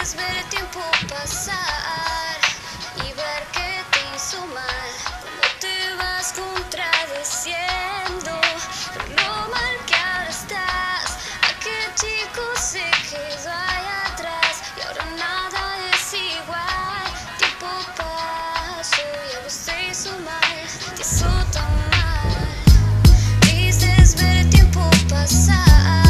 es ver el tiempo pasar y ver que te hizo mal, cómo te vas contradiciendo por lo mal que ahora estás. Aquel chico se quedó ahí atrás y ahora nada es igual. Tiempo pasó y a vos te hizo mal, te hizo tan mal. Dices ver el tiempo pasar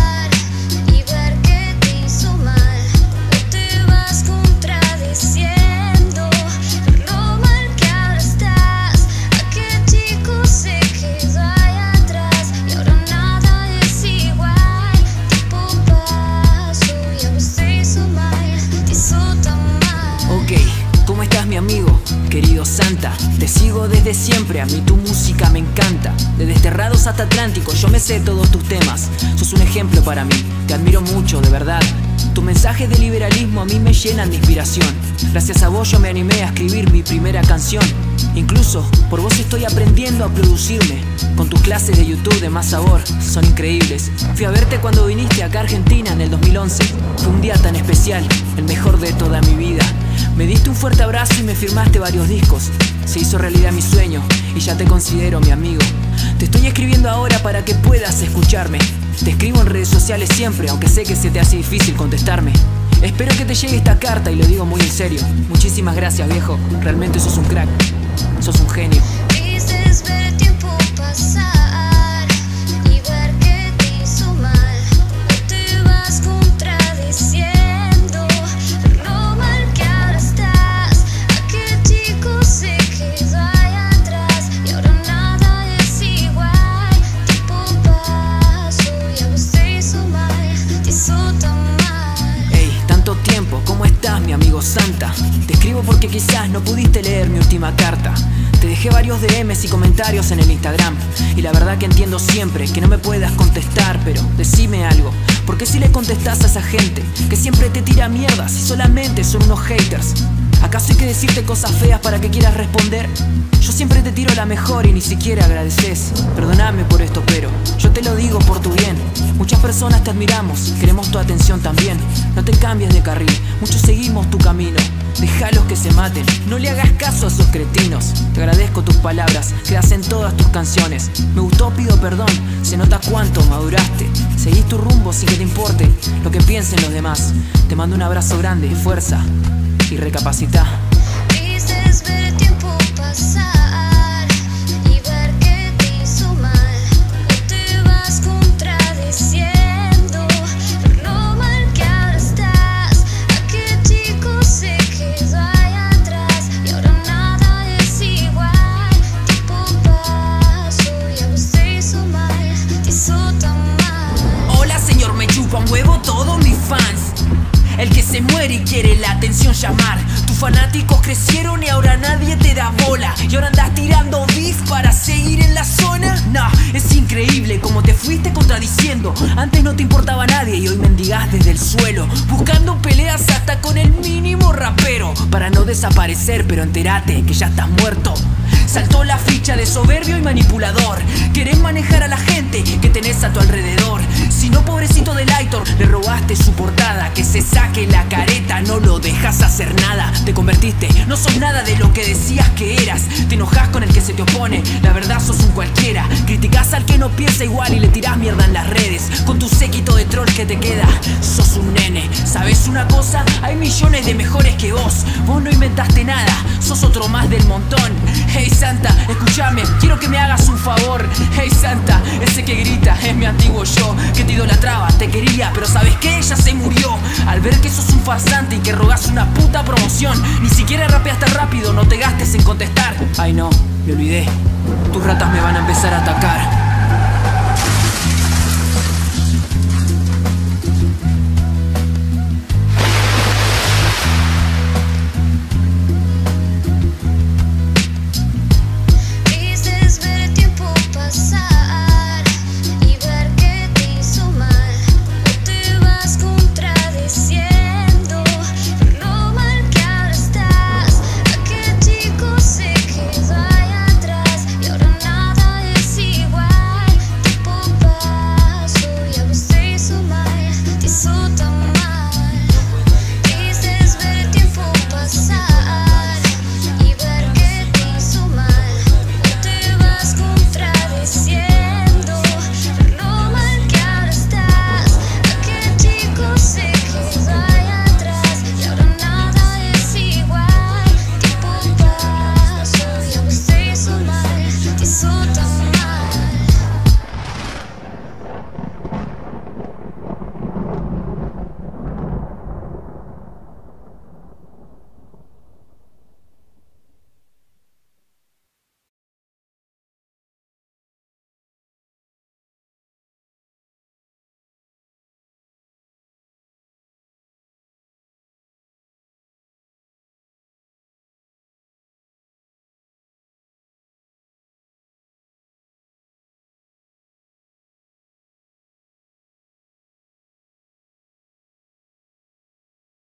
y ver que te hizo mal, cómo te vas contradiciendo por lo mal que ahora estás. Aquel chico se quedó ahí atrás y ahora nada es igual. Tiempo pasó y a vos te hizo mal, te hizo tan mal. Ok, ¿cómo estás, mi amigo? Querido Santa, te sigo desde siempre, a mí tu música me encanta. Desde Desterrados hasta Atlántico, yo me sé todos tus temas. Sos un ejemplo para mí, te admiro mucho, de verdad. Tus mensajes de liberalismo a mí me llenan de inspiración. Gracias a vos yo me animé a escribir mi primera canción. Incluso por vos estoy aprendiendo a producirme. Con tus clases de YouTube de Más Sabor, son increíbles. Fui a verte cuando viniste acá a Argentina en el 2011. Fue un día tan especial, el mejor de toda mi vida. Me diste un fuerte abrazo y me firmaste varios discos. Se hizo realidad mi sueño y ya te considero mi amigo. Te estoy escribiendo ahora para que puedas escucharme. Te escribo en redes sociales siempre, aunque sé que se te hace difícil contestarme. Espero que te llegue esta carta y lo digo muy en serio. Muchísimas gracias, viejo, realmente sos un crack. Sos un genio. Dices ver el tiempo pasar y ver que te hizo mal, cómo te vas contradiciendo por lo mal que ahora estás. Aquel chico se quedó ahí atrás y ahora nada es igual. Tiempo pasó y a vos te hizo mal, te hizo tan mal. Hey, tanto tiempo, ¿cómo estás, mi amigo Santa? Te escribo porque quizás no pudiste leer mi última carta. Te dejé varios DMs y comentarios en el Instagram y la verdad que entiendo siempre que no me puedas contestar, pero decime algo. ¿Por qué si le contestás a esa gente que siempre te tira mierda si solamente son unos haters? ¿Acaso hay que decirte cosas feas para que quieras responder? Yo siempre te tiro la mejor y ni siquiera agradeces. Perdóname por esto, pero yo te lo digo por tu bien. Muchas personas te admiramos, queremos tu atención también. No te cambies de carril, muchos seguimos tu camino. Déjalos que se maten, no le hagas caso a esos cretinos. Te agradezco tus palabras, quedas en todas tus canciones. Me gustó, pido perdón, se nota cuánto maduraste. Seguís tu rumbo sin que te importe lo que piensen los demás. Te mando un abrazo grande, fuerza y recapacitá. Dices ver el tiempo pasar y ver que te hizo mal, cómo te vas contradiciendo por lo mal que ahora estás. Aquel chico se quedó ahí atrás y ahora nada es igual. Tiempo pasó y a vos te hizo mal, te hizo tan mal. Hola, señor, me chupan huevo todos mis fans. El que se muere y quiere la atención llamar. Tus fanáticos crecieron y ahora nadie te da bola. Y ahora andas tirando beef para seguir en la zona. Nah, es increíble como te fuiste contradiciendo. Antes no te importaba nadie y hoy mendigás desde el suelo, buscando peleas hasta con el mínimo rapero para no desaparecer, pero entérate que ya estás muerto. Saltó la ficha de soberbio y manipulador. Querés manejar a la gente que tenés a tu alrededor. Si no, pobrecito del Aitor, le robaste su portada. Que se saque la careta, no lo dejas hacer nada. Te convertiste, no sos nada de lo que decías que eras. Te enojas con el que se te opone, la verdad sos un cualquiera. Criticás al que no piensa igual y le tirás mierda en las redes. Con tu séquito de troll que te queda, sos un nene. ¿Sabes una cosa? Hay millones de mejores que vos. Vos no inventaste nada, sos otro más del montón. Hey Santa, escúchame, quiero que me hagas un favor. Hey Santa, ese que grita es mi antiguo yo, que te idolatraba, te quería, pero ¿sabes qué? Ella se murió. Al ver que sos un farsante y que rogás una puta promoción, ni siquiera rapeaste rápido, no te gastes en contestar. Ay no, me olvidé, tus ratas me van a empezar a atacar.